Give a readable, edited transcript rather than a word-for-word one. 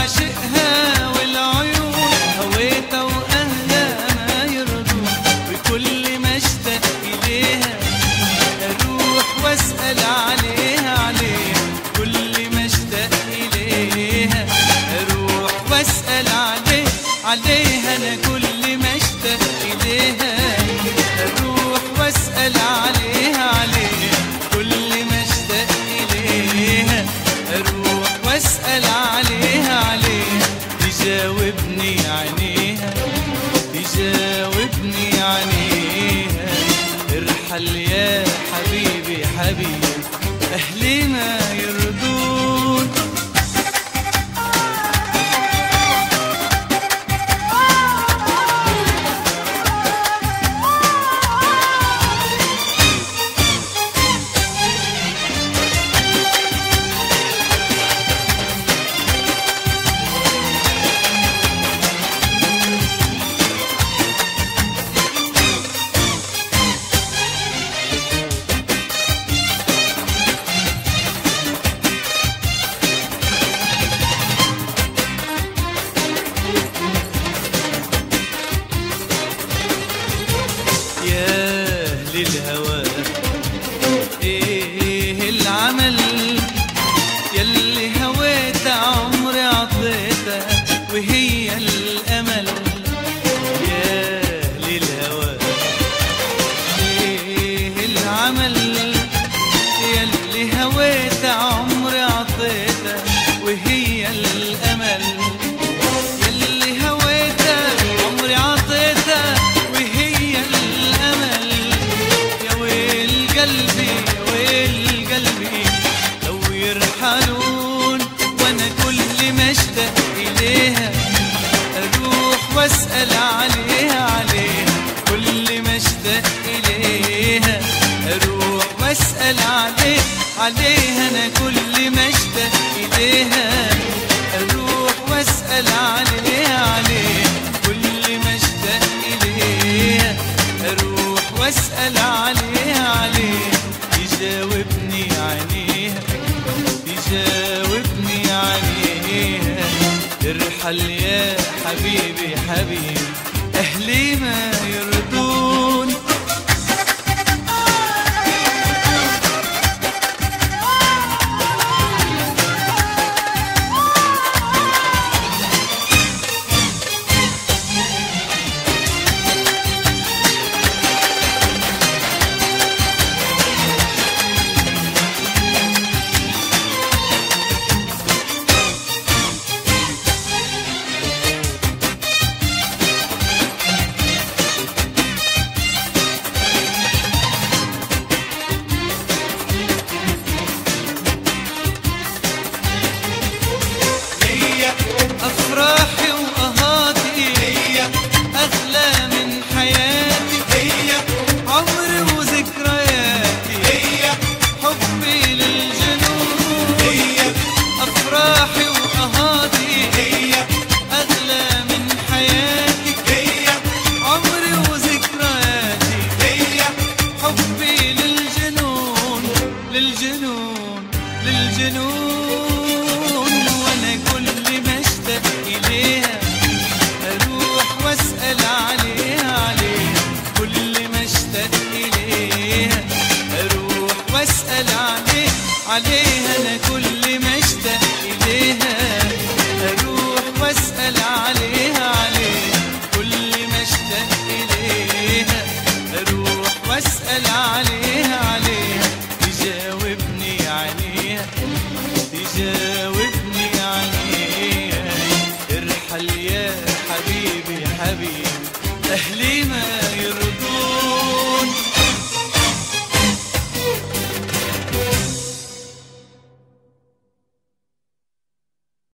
عاشقها والعيون هويتها وأهلها ما يرضون، وكل ما اشتاق إليها أروح وأسأل عليها كل ما اشتاق إليها أروح وأسأل عليها أنا كل ما اشتاق إليها أروح وأسأل عليها كل ما اشتاق إليها أروح وأسأل عليها تجاوبني عينيها تجاوبني عينيها. ارحل يا حبيبي حبيبي أهلي ما يرضون. الهوى ايه العمل يلي هويتها عمري عطيتها وهي الامل. يا للهوى ايه العمل يلي هويتها عمري عطيتها وهي الامل. يلي هويتها عمري عطيتها وهي الامل. قلبي لو يرحلون وانا كل ما اشتاق اليها اروح واسال عليها كل ما اشتاق اليها اروح واسال عليها انا كل ما اشتاق اليها اروح واسال عليها كل ما اشتاق اليها اروح واسال عليها تجاوبني عينيها تجاوبني عينيها. ارحل يا حبيبي حبيبي أهلي ما يرضون. أفراحي وأهاتي هي أغلى من حياتي هي عمري وذكرياتي هي حبي للجنون هي أفراحي وأهاتي هي أغلى من حياتي هي عمري وذكرياتي هي حبي للجنون للجنون للجنون. وأنا كل ما اشتاق إليها أروح وأسأل عليها كل ما اشتاق إليها أروح وأسأل عليها أنا كل ما اشتاق إليها أروح وأسأل عليها كل ما اشتاق إليها أروح وأسأل عليها تجاوبني عينيها تجاوبني عينيها. ارحل يا حبيبي حبيبي أهلي ما يرضون.